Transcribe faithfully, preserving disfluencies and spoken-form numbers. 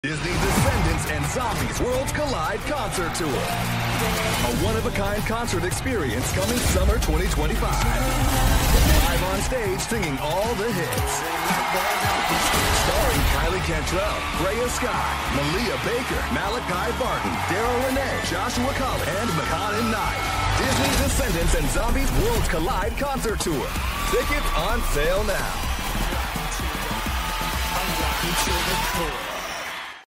Disney Descendants and Zombies Worlds Collide Concert Tour. A one-of-a-kind concert experience coming summer twenty twenty-five. Live on stage singing all the hits. Starring Kylie Cantrell, Freya Scott, Malia Baker, Malachi Barton, Daryl Renee, Joshua Collins, and Makan Knight. Disney Descendants and Zombies Worlds Collide Concert Tour. Tickets on sale now. To the core.